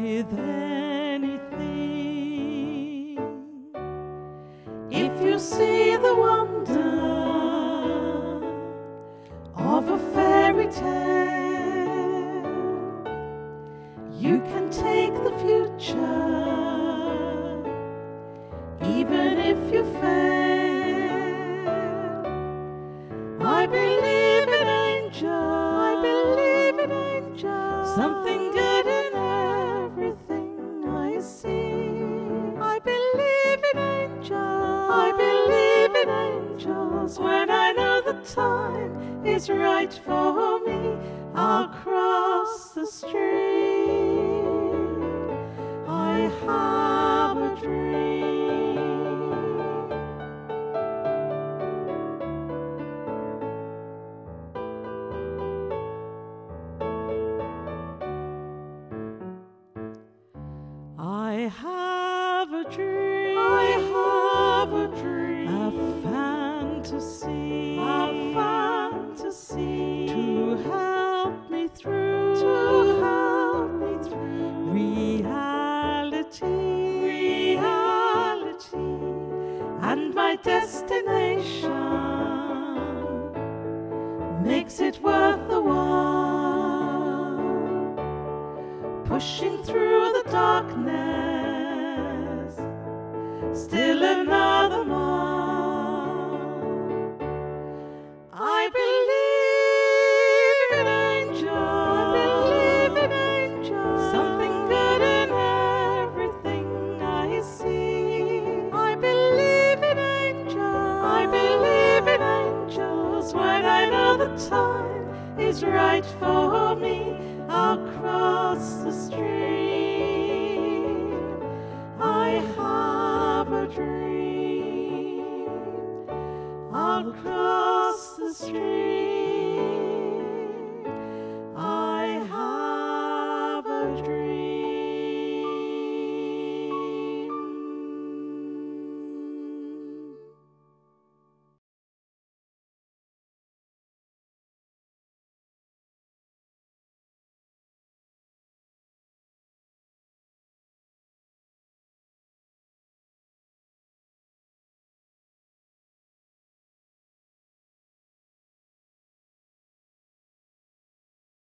with anything. If you see the wonder of a fairy tale, you can take the future, even if you fail. I believe in angels, I believe in angels, something good in everything I see. I believe in angels, I believe in angels. When I know the time is right for me, I'll cross the stream. I have a dream. I have a dream. I have a dream. A fantasy. A fantasy. To help me through. To help me through. Reality. Reality. And my destination makes it worth the while. Pushing through the darkness, still another mile. I believe in angels, I believe in angels, something good in everything I see. I believe in angels, I believe in angels. When I know the time is right for me, I'll cross the stream. I have a dream. I'll cross the stream. I have a dream.